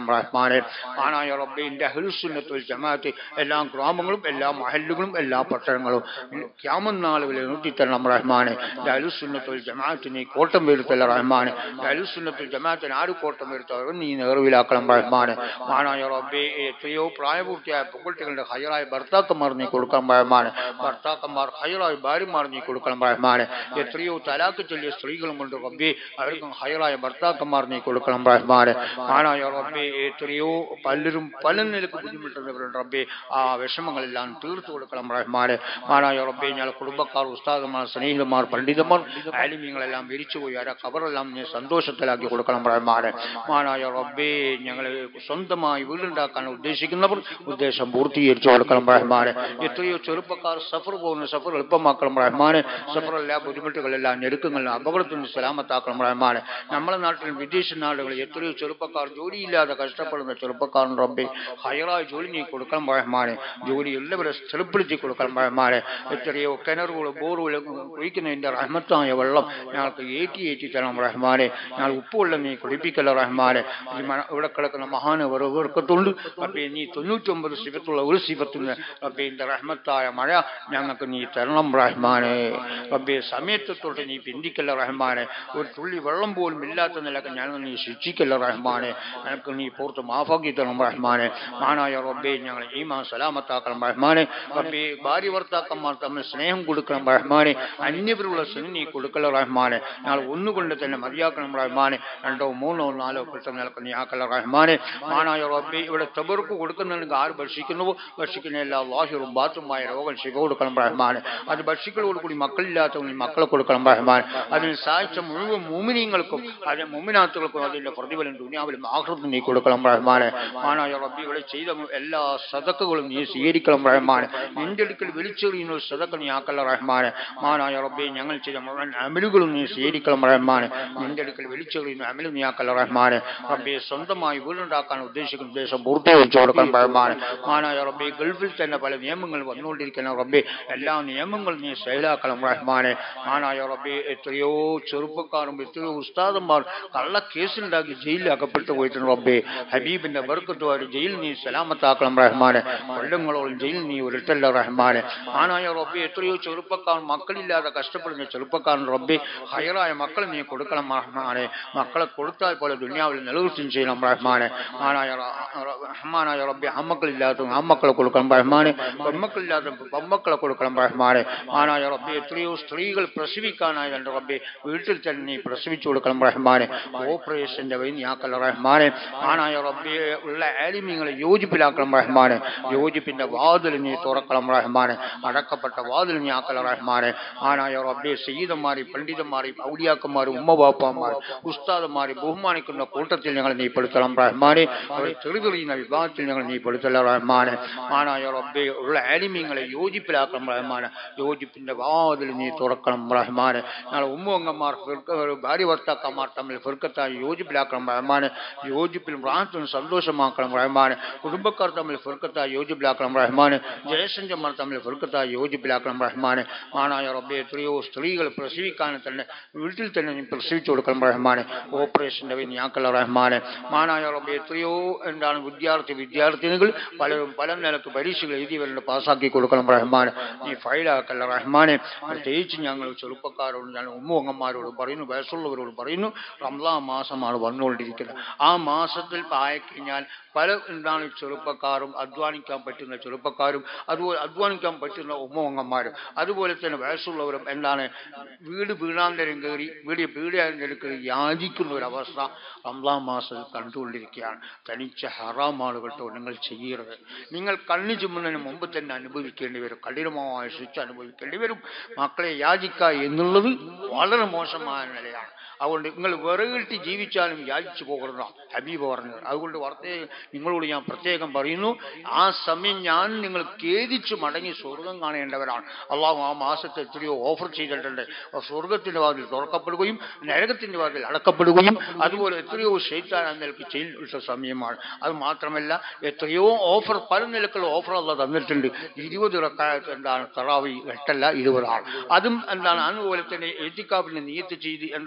Speaker 1: ചെയ്യണം റഹ്മാനെ. ആനായ റബ്ബേ ഇന്ത്യ അഹ്ലുസുന്നത്ത് വൽ ജമാഅത്ത് എല്ലാ ഗ്രാമങ്ങളും എല്ലാ മഹല്ലുകളും എല്ലാ പട്ടണങ്ങളും ഖിയാമത്ത് നാൾ വരെ നിർത്തിത്തരണം റഹ്മാനെ. അഹ്ലുസുന്നത്ത് വൽ ജമാഅത്ത് നീ കോട്ടം വരുത്തല്ല റഹ്മാനെ. അഹ്ലുസുന്നത്ത് വൽ ജമാഅത്തിന് ആര് കോട്ടം വരുത്തവരും നീ നേർവിലാക്കണം റഹ്മാനെ. ആനായ റബ്ബേ എത്രയോ പ്രായപൂർത്തിയായ പെൺകുട്ടികളുടെ ഹൈറായ ഭർത്താക്കന്മാർ നീ കൊടുക്കണം റഹ്മാനെ. ഭർത്താക്കന്മാർ ഹൈറായ ഭാര്യമാർ നീ കൊടുക്കണം റഹ്മാനെ. എത്രയോ തലാഖ് ചൊല്ലിയ സ്ത്രീകളും കൊണ്ട് റബ്ബേ അവർക്കും ഹൈറായ ഭർത്താക്കന്മാർ നീ കൊടുക്കണം റഹ്മാനെ. ആനായ റബ്ബേ എത്രയോ പലരും പല നിലക്ക് ബുദ്ധിമുട്ടുന്നവരുണ്ട് റബ്ബേ ആ വിഷമങ്ങളെല്ലാം തീർത്തു കൊടുക്കണം റഹ്മാനെ. ആനായ റബ്ബേ ഞങ്ങൾ കുടുംബക്കാർ ഉസ്താദന്മാർ സ്നേഹിതന്മാർ പണ്ഡിതന്മാർ ആലിമീങ്ങളെല്ലാം മരിച്ചുപോയി അവരെ ഖബറെല്ലാം നീ സന്തോഷത്തിലാക്കി കൊടുക്കണം റഹ്മാനെ. ആനായ റബ്ബേ ഞങ്ങൾ സ്വന്തമായി വീടുണ്ടാക്കാൻ ഉദ്ദേശിക്കുന്നവർ ഉദ്ദേശം പൂർത്തീകരിച്ചു കൊടുക്കണം റഹ്മാനെ. എത്രയോ ചെറുപ്പക്കാർ സഫർ പോകുന്ന സഫർ എളുപ്പമാക്കണം റഹ്മാനെ. സഫറെല്ലാ ബുദ്ധിമുട്ടുകളെല്ലാം ഞെരുക്കങ്ങളെല്ലാം അപകടത്തിന് സലാമത്താക്കണം റഹ്മാനെ. നമ്മുടെ നാട്ടിലും വിദേശ നാടുകളിൽ എത്രയോ ചെറുപ്പക്കാർ ജോലിയില്ലാതെ കഷ്ടപ്പെടുന്ന ചെറുപ്പക്കാരൻ റബ്ബേ ഹൈറായ ജോലി നീ കൊടുക്കണം റഹ്മാനെ. ജോലി എല്ലാവരും സ്ഥിരപ്പെടുത്തി കൊടുക്കണം റഹ്മാനെ. എത്രയോ കിണറുകളും ബോറുകളും കുഴിക്കുന്നതിൻ്റെ റഹ്മത്തായ വെള്ളം ഞങ്ങൾക്ക് ഏറ്റി ഏറ്റി തരണം റഹ്മാനെ. ഞങ്ങൾ ഉപ്പുവെള്ളം നീ കുടിപ്പിക്കല്ല റഹ്മാനെ. ഇവിടെ കിടക്കുന്ന മഹാന് വെറുവർക്കത്തുണ്ട് റബ്ബേ നീ തൊണ്ണൂറ്റൊമ്പത് സിഫത്തുള്ള ഒരു സിഫത്തിന് റബ്ബേ എൻ്റെ റഹ്മത്തായ മഴ ഞങ്ങൾക്ക് നീ തരണം റഹ്മാനെ. റബ്ബേ സമയത്ത് തൊട്ട് നീ പിന്തിക്കല്ല റഹ്മാനെ. ഒരു തുള്ളി വെള്ളം പോലും ഇല്ലാത്ത നിലക്ക് ഞങ്ങൾ നീ ശിക്ഷിക്കല്ല റഹ്മാനെ. ഞങ്ങൾക്ക് നീ പുറത്ത് മാഫാക്കി തരണം റഹ്മാനെ. മാനായ റബ്ബേ ഞങ്ങൾ ഈമാൻ സലാമത്താക്കണം റഹ്മാനെ. റബ്ബേ ഭാര്യ ഭർത്താക്കന്മാർ തമ്മിൽ സ്നേഹം കൊടുക്കണം റഹ്മാനെ. അന്യവരുള്ള സ്നേഹം നീ കൊടുക്കല റഹ്മാനെ. ഞങ്ങൾ ഒന്നുകൊണ്ട് തന്നെ മതിയാക്കണം റഹ്മാനെ. രണ്ടോ മൂന്നോ നാലോ കിട്ടുന്ന നിലക്ക് നീ ആക്കല റഹ്മാനെ. മാനായ റബ്ബേ ഇവിടെ തബർക്ക് കൊടുക്കുന്നുണ്ടെങ്കിൽ ആര് ഭക്ഷിക്കുന്നുവോ ഭക്ഷിക്കുന്ന എല്ലാ ലാഹിറും ബാത്തുമായ രോഗം ശിവ കൊടുക്കണം റഹ്മാനെ. അത് ഭക്ഷികളോടുകൂടി മക്കളില്ലാത്തവർ മക്കളെ കൊടുക്കണം റഹ്മാൻ. അതിന് സാധിച്ച മുഴുവൻ മുഅ്മിനീങ്ങൾക്കും അതിന് മുഅ്മിനാത്തുകൾക്കും അതിന്റെ പ്രതിഫലം ദുനിയാവിലും ആഖിറത്തിലും നീ കൊടുക്കണം റഹ്മാനെ. മാനായ റബ്ബി ഇവിടെ ചെയ്ത എല്ലാ സദഖകളും നീ സ്വീകരിക്കണം റഹ്മാനെ. നിന്റെ അടുക്കൽ വിളിച്ചെറിയുന്ന ഒരു സദഖ നീ ആക്കല്ല റഹ്മാനെ. മാനായ റബ്ബി ഞങ്ങൾ ചെയ്ത മുഴുവൻ അമലുകളും നീ സ്വീകരിക്കണം റഹ്മാനെ. നിന്റെ അടുക്കൽ വിളിച്ചെറിയുന്ന അമലും നീ ആക്കല്ല റഹ്മാനെ. റബ്ബി സ്വന്തമായി വീടുണ്ടാക്കാൻ ഉദ്ദേശിക്കുന്ന ഉദ്ദേശം പൂർത്തീകരിച്ചു കൊടുക്കണം റഹ്മാനെ. മാനായ റബ്ബി ഗൾഫിൽ തന്നെ പല നിയമങ്ങൾ വന്നുകൊണ്ടിരിക്കുന്ന റബ്ബി എല്ലാ നിയമങ്ങളും നീ സൈലാക്കണം റഹ്മാനെ. മാനായ റബ്ബി എത്രയോ ചെറുപ്പക്കാരും എത്രയോ ഉസ്താദന്മാർ കള്ള കേസുണ്ടാക്കി ജയിലിൽ അകപ്പെട്ടു പോയിട്ടുണ്ട് റബ്ബേ. ഹബീബിന്റെ ബർക്കത്തുമായിട്ട് ജയിൽ നീ സലാമത്താക്കണം റഹ്മാനെ. കൊല്ലങ്ങളോളം ജയിൽ നീ ഉരുട്ടല്ല റഹ്മാനെ. ആനായ റബ്ബേ എത്രയോ ചെറുപ്പക്കാർ മക്കളില്ലാതെ കഷ്ടപ്പെടുന്ന ചെറുപ്പക്കാരൻ റബ്ബേ ഹൈറായ മക്കളെ നീ കൊടുക്കണം റഹ്മാനെ. മക്കളെ കൊടുത്താൽ പോലെ ദുനിയാവിൽ നിലനിർത്തും ചെയ്യണം റഹ്മാനെ. ആനായ റഹ്മാനായ റബ്ബേ അമ്മക്കളില്ലാത്ത അമ്മക്കളെ കൊടുക്കണം റഹ്മാനെ. പെമ്മക്കളില്ലാത്ത പെമ്മക്കളെ കൊടുക്കണം റഹ്മാനെ. ആനായ റബ്ബേ എത്രയോ സ്ത്രീകൾ പ്രസവിക്കാനായ എൻ്റെ റബ്ബേ വീട്ടിൽ തന്നെ നീ പ്രസവിച്ചു കൊടുക്കണം റഹ്മാനെ. ഓപ്പറേഷന്റെ വഴി നീ ആക്കല റഹ്മാനെ. ആനായ റബ്ബേ ഉള്ള ആലിമീങ്ങളെ യോജിപ്പിലാക്കണം റഹ്മാനെ. യോജിപ്പിന്റെ വാതിൽ നീ തുറക്കണം റഹ്മാനെ. അടക്കപ്പെട്ട വാതിൽ നീ ആക്കല റഹ്മാനെ. ആനായ റബ്ബേ സയ്യിദന്മാരി പണ്ഡിതന്മാരി ഔലിയാക്കന്മാരും ഉമ്മബാപ്പന്മാർ ഉസ്താദന്മാരെ ബഹുമാനിക്കുന്ന കൂട്ടത്തിൽ ഞങ്ങൾ നീ പെടുത്തണം റഹ്മാനെ. അവർ തെറിതെറിയുന്ന വിഭാഗത്തിൽ ഞങ്ങൾ നീ പെടുത്തല്ല റഹ്മാനെ. ആനായ റബ്ബേ ഉള്ള ആലിമീങ്ങളെ യോജിപ്പിലാക്കണം റഹ്മാനെ. യോജിപ്പിന്റെ വാതിൽ നീ തുറക്കണം റഹ്മാനെ. ഞങ്ങൾ ഉമ്മങ്ങന്മാർ ഭാര്യ ഭർത്താക്കന്മാർ തമ്മിൽ ഫിർക്കത്തായി യോജിപ്പിലാക്കണം റഹ്മാനെ. യോജിപ്പിലും റാഹത്തും സന്തോഷമാക്കണം റഹ്മാനെ. കുടുംബക്കാർ തമ്മിൽ ഫിർക്കത്തായി യോജിപ്പിലാക്കണം റഹ്മാനെ. ജയസഞ്ചന്മാർ തമ്മിൽ ഫിർക്കത്തായി യോജിപ്പിലാക്കണം റഹ്മാനെ. ആനായ റബ്ബേ എത്രയോ സ്ത്രീകൾ പ്രസവിക്കാൻ തന്നെ വീട്ടിൽ തന്നെ നീ പ്രസവിച്ചു കൊടുക്കണം റഹ്മാനെ. ഓപ്പറേഷന്റെ വഴി നീ ആക്കല റഹ്മാനെ. മാനായ റബ്ബേ എത്രയോ എന്താണ് വിദ്യാർത്ഥി വിദ്യാർത്ഥിനികൾ പലരും പല നിലക്ക് പരീക്ഷകൾ എഴുതിയവരുടെ പാസ്സാക്കി കൊടുക്കണം റഹ്മാനെ. നീ ഫൈലാക്കല്ല റഹ്മാനെ. പ്രത്യേകിച്ച് ഞങ്ങൾ ചെറുപ്പക്കാരോട് ഞാൻ ഉമ്മുവങ്ങന്മാരോട് പറയുന്നു, വയസ്സുള്ളവരോട് പറയുന്നു, റംസാൻ മാസമാണ് വന്നുകൊണ്ടിരിക്കുന്നത്. ആ മാസത്തിൽ ആയിക്കഴിഞ്ഞാൽ പല എന്താണ് ചെറുപ്പക്കാരും അധ്വാനിക്കാൻ പറ്റുന്ന ചെറുപ്പക്കാരും അതുപോലെ അധ്വാനിക്കാൻ പറ്റുന്ന ഉമ്മവങ്ങന്മാരും അതുപോലെ തന്നെ വയസ്സുള്ളവരും എന്താണ് വീട് വീണാന്തരം കയറി വീട് വീടാന്തരം കയറി യാചിക്കുന്ന ഒരവസ്ഥ റംസാൻ മാസത്തിൽ കണ്ടുകൊണ്ടിരിക്കുകയാണ്. തനിച്ച ഹറാമാണ് കേട്ടോ നിങ്ങൾ ചെയ്യരുത്. നിങ്ങൾ കണ്ണു ചുമന്നതിന് മുമ്പ് തന്നെ അനുഭവിക്കേണ്ടി വരും. കഠിനമായ ശിക്ഷ അനുഭവിക്കേണ്ടി വരും. മക്കളെ യാചിക്കുക എന്നുള്ളത് വളരെ മോശമായ നിലയാണ്. അതുകൊണ്ട് നിങ്ങൾ വിറകിട്ട് ജീവിച്ചാലും യാചിച്ചു പോകരുതാണ് ഹബീബ് പറഞ്ഞത്. അതുകൊണ്ട് പ്രത്യേകം നിങ്ങളോട് ഞാൻ പ്രത്യേകം പറയുന്നു, ആ സമയം ഞാൻ നിങ്ങൾ ഖേദിച്ച് മടങ്ങി സ്വർഗം കാണേണ്ടവരാണ്. അള്ളാഹു ആ മാസത്തെ എത്രയോ ഓഫർ ചെയ്തിട്ടുണ്ട്. സ്വർഗത്തിന്റെ വാതിൽ തുറക്കപ്പെടുകയും നരകത്തിന്റെ വാതിൽ അടക്കപ്പെടുകയും അതുപോലെ എത്രയോ ശൈത്താൻ നിലക്ക് ചെയ്ത സമയമാണ്. അത് മാത്രമല്ല എത്രയോ ഓഫർ പല നിലക്കുള്ള ഓഫർ അല്ല തന്നിട്ടുണ്ട്. ഇരുപത് റക്അത്ത് എന്താണ് തറാവി എട്ടല്ല ഇരുപതാണ്. അതും എന്താണ് അതുപോലെ തന്നെ എത്തിക്കാഫിന്റെ നിയത്ത് ചെയ്ത് എന്താണ് ഇരുന്നൂറ്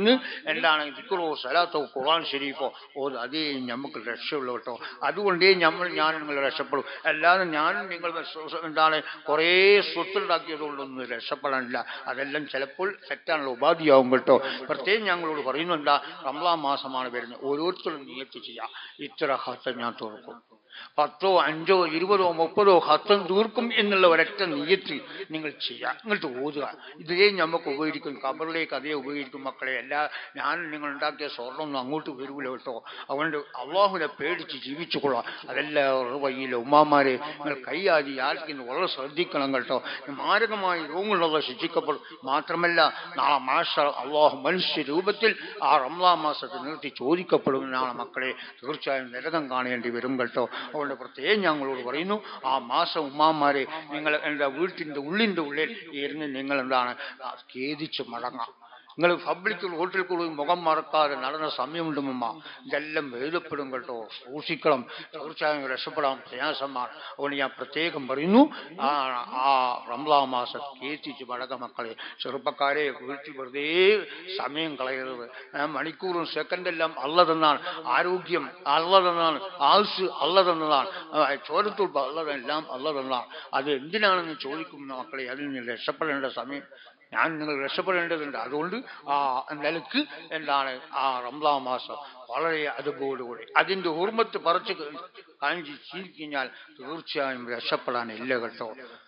Speaker 1: ഇരുന്ന് എന്താണ് ദിക്റോ സലാത്തോ ഖുർആൻ ഷരീഫോ ഓത് അതേ നമുക്ക് രക്ഷയുള്ളൂ കേട്ടോ. അതുകൊണ്ടേ നമ്മൾ ഞാൻ നിങ്ങൾ രക്ഷപ്പെടും. അല്ലാതെ ഞാനും നിങ്ങൾ എന്താണ് കുറേ സ്വത്തുണ്ടാക്കിയതുകൊണ്ടൊന്നും രക്ഷപ്പെടാനില്ല. അതെല്ലാം ചിലപ്പോൾ തെറ്റാനുള്ള ഉപാധിയാവും കേട്ടോ. പ്രത്യേകം ഞങ്ങളോട് പറയുന്നുണ്ടാ, റമളാൻ മാസമാണ് വരുന്നത്, ഓരോരുത്തരും നിയത്ത് ചെയ്യുക, ഇത്ര ഹത്തം ഞാൻ തുറക്കും, പത്തോ അഞ്ചോ ഇരുപതോ മുപ്പതോ ഹത്തം തീർക്കും എന്നുള്ള ഒരൊറ്റ നിയത്ത് നിങ്ങൾ ചെയ്യുക, എന്നിട്ട് ഓതുക. ഇതേ നമുക്ക് ഉപകരിക്കും, ഖബറിലേക്ക് അതേ ഉപകരിക്കും മക്കളെ. എല്ലാ ഞാൻ നിങ്ങൾ ഉണ്ടാക്കിയ സ്വർണ്ണമൊന്നും അങ്ങോട്ട് വരൂല കേട്ടോ. അതുകൊണ്ട് അള്ളാഹുവിനെ പേടിച്ച് ജീവിച്ചു കൊള്ളാം. അതെല്ലാവരുടെ വയ്യില്ല. ഉമ്മാമാരെ നിങ്ങൾ കൈയാതി ആർക്കിന്ന് വളരെ ശ്രദ്ധിക്കണം കേട്ടോ. മാരകമായി രോഗങ്ങളുള്ള ശിക്ഷിക്കപ്പെടും. മാത്രമല്ല നാളെ മാഷ അള്ളാഹു മനുഷ്യ രൂപത്തിൽ ആ റമളാൻ മാസത്തിൽ നിർത്തി ചോദിക്കപ്പെടുമെന്നാണ് മക്കളെ. തീർച്ചയായും നരകം കാണേണ്ടി വരും കേട്ടോ. അതുകൊണ്ട് പ്രത്യേകം ഞങ്ങളോട് പറയുന്നു, ആ മാസം ഉമ്മാമാരെ നിങ്ങൾ എന്താ വീട്ടിൻ്റെ ഉള്ളിൻ്റെ ഉള്ളിൽ ഇരുന്ന് നിങ്ങൾ എന്താണ് ഖേദിച്ച് മടങ്ങാം. നിങ്ങൾ പബ്ലിക് റോട്ടിൽ കൂടി മുഖം മറക്കാതെ നടന്ന സമയമുണ്ട് മുമ്മ. ഇതെല്ലാം എഴുതപ്പെടും കേട്ടോ. സൂക്ഷിക്കണം. തീർച്ചയായും രക്ഷപ്പെടാൻ പ്രയാസമാണ്. അതുകൊണ്ട് ഞാൻ പ്രത്യേകം പറയുന്നു, ആ ആ റമളാൻ മാസം കേത്തിച്ച് മടക്ക മക്കളെ. ചെറുപ്പക്കാരെ വീട്ടിൽ വെറുതെ സമയം കളയരുത്. മണിക്കൂറും സെക്കൻഡെല്ലാം അള്ള തന്നാണ്. ആരോഗ്യം അള്ള തന്നാണ്. ആയുസ് അള്ള തന്നതാണ്. ചോരത്തുൾപ്പ് അള്ള എല്ലാം അള്ള തന്നാണ്. അത് എന്തിനാണെന്ന് ചോദിക്കുന്ന മക്കളെ, അതിൽ നിന്ന് രക്ഷപ്പെടേണ്ട സമയം ഞാൻ നിങ്ങൾ രക്ഷപ്പെടേണ്ടതുണ്ട്. അതുകൊണ്ട് ആ നിലക്ക് എന്താണ് ആ റമളാൻ മാസം വളരെ അതുപോലുകൂടി അതിൻ്റെ ഹുർമത്ത് പറിച്ച് കാണിച്ച് ശീലിക്കഴിഞ്ഞാൽ തീർച്ചയായും രക്ഷപ്പെടാനില്ല കേട്ടോ.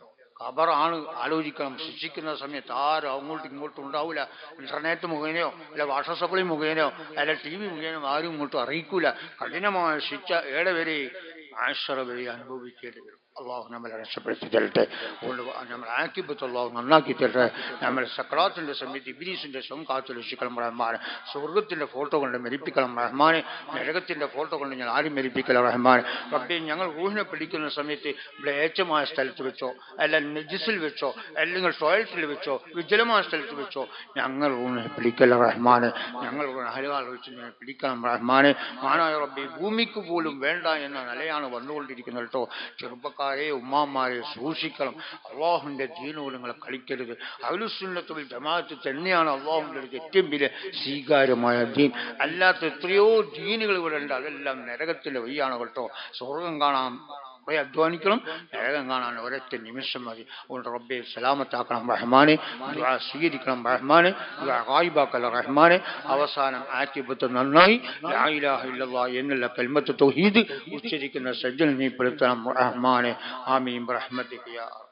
Speaker 1: ഖബറാണ് ആലോചിക്കണം. ശിക്ഷിക്കുന്ന സമയത്ത് ആരും അങ്ങോട്ടും ഇങ്ങോട്ടും ഉണ്ടാവില്ല. ഇന്റർനെറ്റ് മുഖേനയോ അല്ല വാട്സപ്പിൾ മുഖേനയോ അല്ല ടി വി മുഖേനയോ ആരും ഇങ്ങോട്ടും അറിയിക്കൂല. കഠിനമായ ശിക്ഷ ഏടെ വരെ ആശ്ര വരെ അനുഭവിക്കേണ്ടി വരും. അള്ളാഹു നമ്മളെ രക്ഷപ്പെടുത്തി തരട്ടെ. അതുകൊണ്ട് നമ്മൾ ആക്കിബത്ത് അള്ളാഹു നന്നാക്കി തരട്ടെ. നമ്മൾ സക്രാത്തിൻ്റെ സമയത്ത് ഇബ്ലീസിൻ്റെ ശം കാത്തു രക്ഷിക്കണം റഹ്മാനെ. സ്വർഗത്തിൻ്റെ ഫോട്ടോ കൊണ്ട് മരിപ്പിക്കണം റഹ്മാനെ. നരകത്തിൻ്റെ ഫോട്ടോ കൊണ്ട് ഞാൻ ആരും മരിപ്പിക്കല റഹ്മാനെ. റബ്ബേ, ഞങ്ങൾ റൂഹിനെ പിടിക്കുന്ന സമയത്ത് മ്ലേച്ഛമായ സ്ഥലത്ത് വെച്ചോ അല്ല നജിസിൽ വെച്ചോ അല്ലെങ്കിൽ ടോയ്ലറ്റിൽ വെച്ചോ വിജലമായ സ്ഥലത്ത് വെച്ചോ ഞങ്ങൾ റൂഹിനെ പിടിക്കല റഹ്മാനെ. ഞങ്ങൾ അഹലുകാൽ വെച്ച് ഞാൻ പിടിക്കണം റഹ്മാനെ. മാനായ റബ്ബേ, ഭൂമിക്ക് പോലും വേണ്ട എന്ന നിലയാണ് വന്നുകൊണ്ടിരിക്കുന്നത് കേട്ടോ. ചെറുപ്പക്കാർ ഉമ്മാമാരെ സൂക്ഷിക്കണം. അള്ളാഹുവിന്റെ ദീനോട് നിങ്ങൾ കളിക്കരുത്. അഹ്ലുസുന്നത്ത് വൽ ജമാഅത്ത് തന്നെയാണ് അള്ളാഹുവിന്റെ ഏറ്റവും വലിയ സ്വീകാര്യമായ ദീൻ. അല്ലാത്ത എത്രയോ ദീനുകൾ ഇവിടെ ഉണ്ട്. അതെല്ലാം നരകത്തിന്റെ വഴിയാണ് കേട്ടോ. സ്വർഗം കാണാൻ കുറെ അധ്വാനിക്കണം, നരകം കാണാൻ ഒരൊറ്റ നിമിഷം മതി. അതുകൊണ്ട് റബ്ബെ സലാമത്താക്കണം റഹ്മാനെ. ദുആ സ്വീകരിക്കണം റഹ്മാനെ. ദുആ ഗായിബാക്കൽ റഹ്മാനെ. അവസാനം ആക്കിബത്ത് നന്നായി ലാ ഇലാഹ ഇല്ലല്ലാഹ് എന്നുള്ള കലിമത്ത് തൗഹീദ് ഉച്ചരിക്കുന്ന സജ്ജൻ നീ പെടുത്തണം റഹ്മാനെ. ആമീൻ ബിറഹ്മതിക യാ